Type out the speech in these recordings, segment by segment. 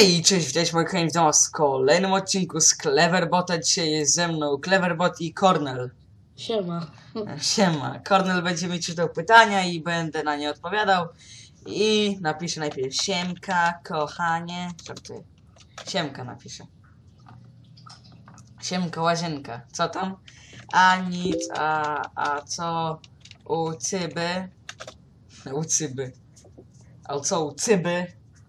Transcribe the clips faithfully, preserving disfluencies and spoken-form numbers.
Hej, cześć, witajcie moi kochani, witam was w kolejnym odcinku z Cleverbota. Dzisiaj jest ze mną Cleverbot i Kornel. Siema. Siema. Kornel będzie mi czytał pytania i będę na nie odpowiadał. I napiszę najpierw siemka, kochanie. Żartuję. Siemka napiszę. Siemka, łazienka. Co tam? A nic, a, a co u cyby? U cyby. A co u cyby?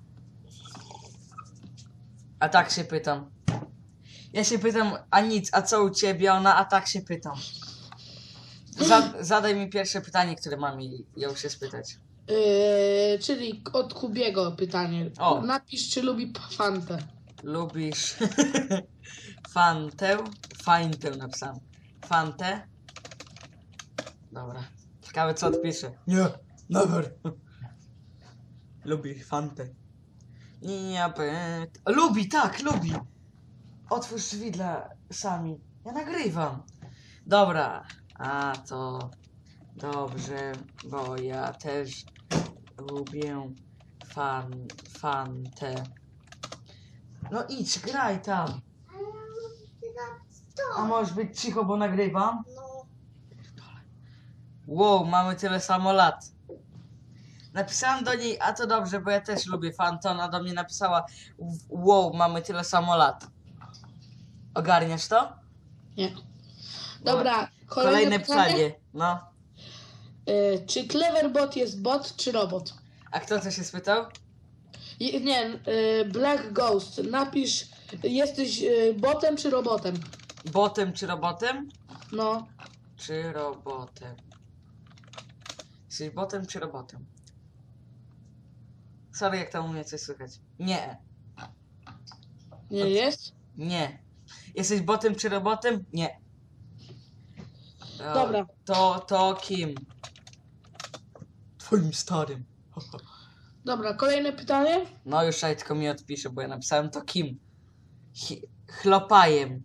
A tak się pytam. Ja się pytam, a nic, a co u ciebie? Ona, a tak się pytam. Zad zadaj mi pierwsze pytanie, które mam i ją się spytać. Yy, czyli od Kubiego pytanie. O. Napisz, czy lubi Fantę. Lubisz Fantę? Fantę napisałem. Fantę? Dobra. Ciekawe co odpiszę. Nie, never. Lubi Fantę. Nie, pyt. Lubi, tak, lubi. Otwórz drzwi dla sami. Ja nagrywam. Dobra, a to dobrze, bo ja też lubię fan, fantę. No idź, graj tam. A możesz być cicho, bo nagrywam? Wow, mamy tyle samo lat. Napisałam do niej, a to dobrze, bo ja też lubię Fantę. Ona do mnie napisała, wow, mamy tyle samo lat. Ogarniasz to? Nie. Dobra, No. kolejne, Kolejne pytanie. pytanie. No. Yy, czy Cleverbot jest bot, czy robot? A kto to się spytał? I, nie, yy, Black Ghost. Napisz, jesteś yy, botem, czy robotem? Botem czy robotem? No. Czy robotem? Jesteś botem czy robotem? Sorry, jak tam u mnie coś słychać. Nie. Nie jest? Nie. Jesteś botem czy robotem? Nie. To, Dobra. To, to kim? Twoim starym. Dobra, kolejne pytanie. No już ja tylko mi odpiszę, bo ja napisałem to kim? Chi chlopajem.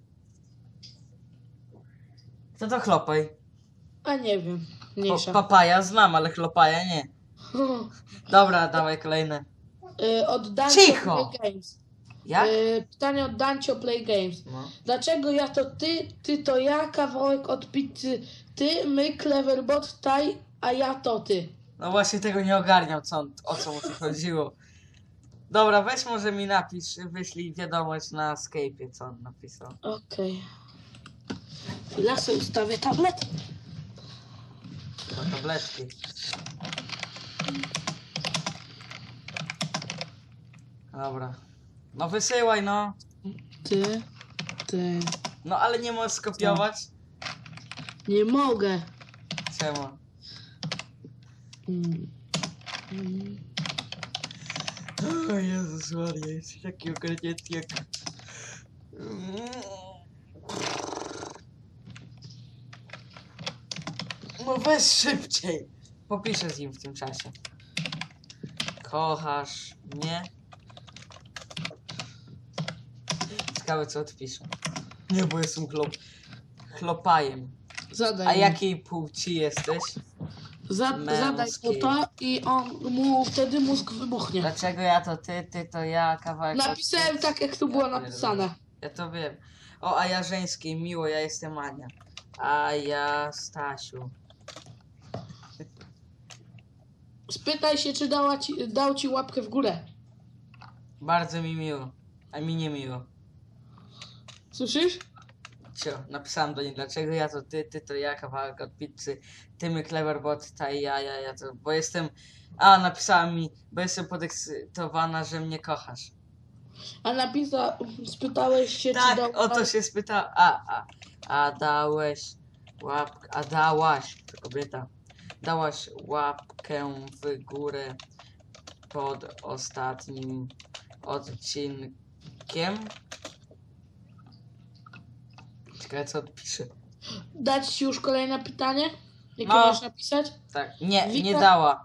Kto to chlopaj? A nie wiem. Pa Mniejsza. papaja znam, ale chlopaja nie. Dobra, dawaj kolejne. Yy, od Dancio Cicho! Play Games. Jak? Yy, pytanie od Dancio Play Games. No. Dlaczego ja to ty, ty to ja, kawałek od pizzy ty, my, Cleverbot, taj, a ja to ty. No właśnie tego nie ogarniał, co on, o co mu tu chodziło. Dobra, weź może mi napisz, wyślij wiadomość na Skype'ie, co on napisał. Okej. Chwila, sobie ustawię tablet. To tabletki. Dobra. No wysyłaj, no. Ty, ty. No ale nie możesz skopiować? Nie mogę. Czemu? Mm. Mm. O Jezus Maria, jesteś taki ogarnięty jak... No weź szybciej. Popiszę z nim w tym czasie. Kochasz mnie? Ciekawe co odpiszę. Nie, bo jestem chlop... chlopajem. Zadaj A mu. jakiej płci jesteś? Za, zadaj mu Męskiej. to i on mu wtedy mózg wybuchnie. Dlaczego ja to ty, ty to ja, kawałek... Napisałem od... tak, jak tu było Ja napisane. Ja to wiem. O, a ja żeńskiej, miło, ja jestem Ania. A ja Stasiu. Spytaj się, czy dała ci, dał ci łapkę w górę. Bardzo mi miło. A mi nie miło. Słyszysz? Cio, napisałem do niej, dlaczego ja to ty, ty to ja, kawałek od pizzy, ty my Cleverbot, ta i ja, ja, ja to, bo jestem, a napisała mi, bo jestem podekscytowana, że mnie kochasz. A napisa, spytałeś się, Tak, czy dał... o to się spyta, a, a, a dałeś łapkę, a dałaś, to kobieta, dałaś łapkę w górę pod ostatnim odcinkiem. Ciekawe co odpiszę. Dać ci już kolejne pytanie? Jakie No. masz napisać? Tak, nie, Wika- nie dała.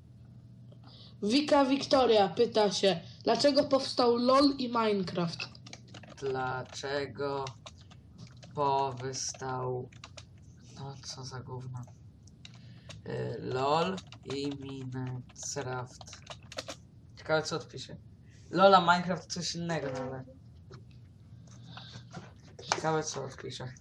Wika Wiktoria pyta się, dlaczego powstał LOL i Minecraft? Dlaczego powstał... No co za gówno. Y, LOL i Minecraft. Ciekawe co odpiszę. Lola Minecraft to coś innego, no ale... Ciekawe co wpiszę.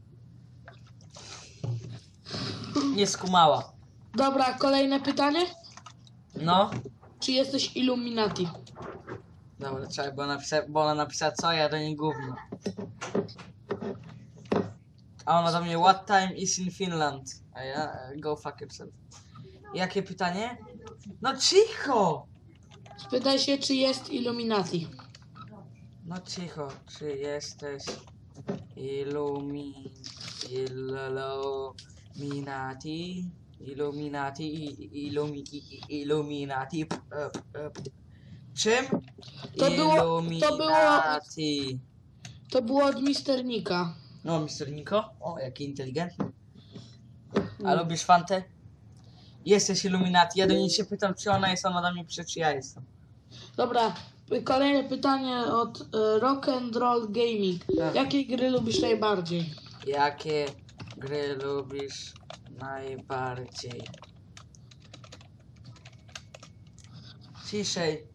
Nie skumała. Dobra, kolejne pytanie. No. Czy jesteś Illuminati? Dobra, czekaj, bo, napisa bo ona napisała co, ja do niej gówno. A ona do mnie, what time is in Finland? A ja, go fuck yourself. Jakie pytanie? No cicho! Spytaj się, czy jest Illuminati. No cicho, czy jesteś Illumi... Illuminati? Illuminati? Illumi... Illuminati? P- p- p- Czym? To było- to było- Illuminati. To było od mister Nika. No, mister Niko. O, jaki inteligentny. A lubisz Fantę? Jesteś Illuminati. Ja do niej się pytam, czy ona jest, ona do mnie pisze, czy ja jestem. Dobra, y, kolejne pytanie od y, Rock and Roll Gaming. Tak. Jakie gry lubisz najbardziej? Jakie gry lubisz najbardziej? Ciszej.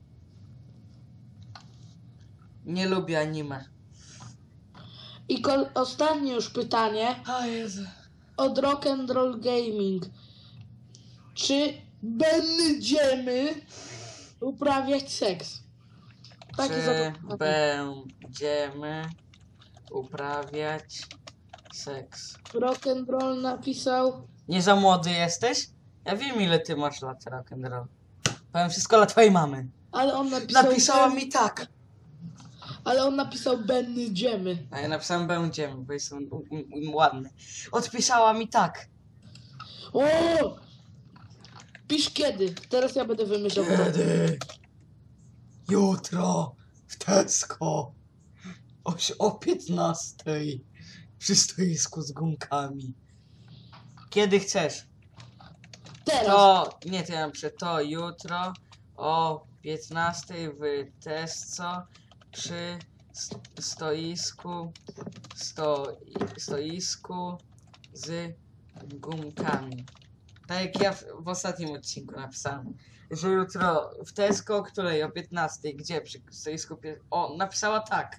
Nie lubię anime. I kol- ostatnie już pytanie O Jezu. od Rock and Roll Gaming. Czy będziemy uprawiać seks? Takie Czy zapytanie. będziemy uprawiać seks? Rock and Roll napisał. Nie za młody jesteś? Ja wiem, ile ty masz lat, rock'n'roll. Powiem wszystko dla twojej mamy. Ale on napisał. Napisała mi tak. Ale on napisał będziemy. A ja napisałem będziemy, bo jestem u- u- u- ładny. Odpisała mi tak. O! Pisz kiedy. Teraz ja będę wymyślał. Kiedy? Jutro w Tesco o, o piętnastej przy stoisku z gumkami. Kiedy chcesz? Teraz. To, nie, to ja napiszę, to jutro o piętnastej w Tesco przy st- stoisku sto, stoisku z gumkami. Tak jak ja w, w ostatnim odcinku napisałem, że jutro w Tesco, której o piętnastej, gdzie przy stoisku pie... O, napisała tak.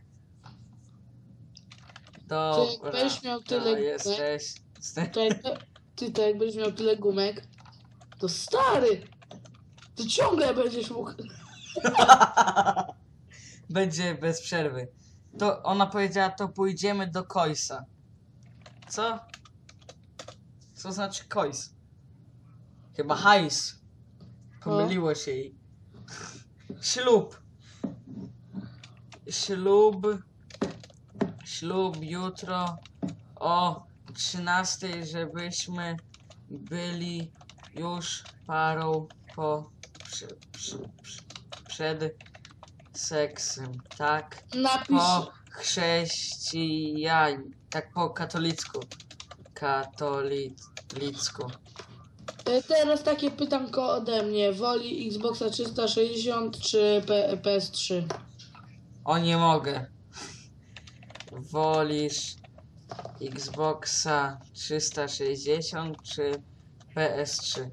Ty jak Dobra, będziesz miał to tyle gumek, jesteś... to jak, ty to jak będziesz miał tyle gumek, to stary, to ciągle będziesz mógł. Będzie bez przerwy. To ona powiedziała, to pójdziemy do Koisa. Co? Co znaczy Kois? Chyba hajs. Pomyliło się jej. Ślub. Ślub. Ślub jutro o trzynastej, żebyśmy byli już parą po przy, przy, przy, przed seksem, tak? Napisz, Po chrześcijań, tak po katolicku. Katolicku. e, teraz takie pytanko ode mnie. Woli Xboxa trzysta sześćdziesiąt czy P- PS3? O, nie mogę. Wolisz Xboxa trzysta sześćdziesiąt czy P S trzy?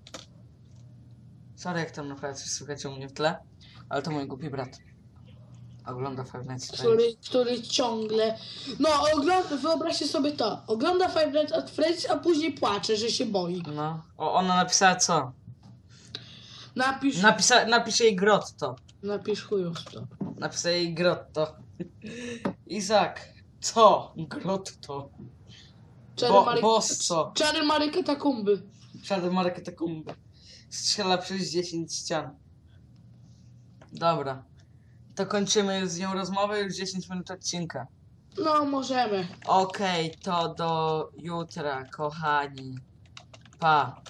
Sorry, jak tam naprawdę coś słychać u mnie w tle, ale to mój głupi brat. Ogląda Five Nights at Freddy's. Który, który ciągle. No, ogląda, wyobraźcie sobie to. Ogląda Five Nights at Freddy's, a później płacze, że się boi. No. O, ona napisała co? Napisz. Napisa napisze jej grotto. Napisz chujów to. Napisał jej grotto. Izak, co? Grotto. Czary Bo, Mary- bosso. Czary Mary Katakumby. Shadow Market Katakumby. Strzela przez dziesięć ścian. Dobra. To kończymy już z nią rozmowę, już dziesięć minut odcinka. No, możemy. Okej, to do jutra, kochani. Pa.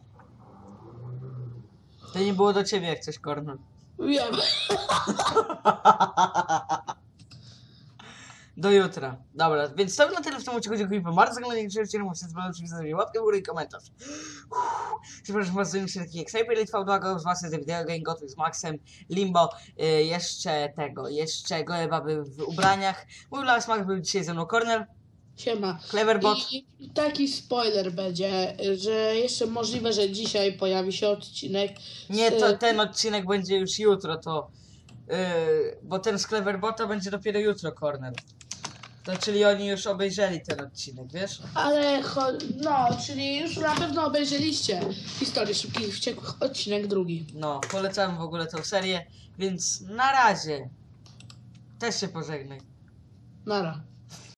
To nie było do ciebie jak coś, Kornel. Wiem. Do jutra. Dobra, więc to na tyle w tym odcinku. Dziękuję wam bardzo za oglądanie. Jeżeli chcieliście, możecie zostawić łapkę w górę i komentarz. Uff. Przepraszam was, za się takich jak Sniper Elite V dwa, z was z Video Game Gotowy z Maxem, Limbo, yy, jeszcze tego, jeszcze Golebaby w ubraniach. Mój Las Max był dzisiaj ze mną, Kornel, Siema. Cleverbot. I i taki spoiler będzie, że jeszcze możliwe, że dzisiaj pojawi się odcinek. Nie, z- to ten odcinek będzie już jutro, to Yy, bo ten z Cleverbota będzie dopiero jutro, Corner. To czyli oni już obejrzeli ten odcinek, wiesz? Ale cho- no, czyli już na pewno obejrzeliście Historię Szybkich i Wściekłych, odcinek drugi. No, polecam w ogóle tą serię, więc na razie. Też się pożegnaj. Nara.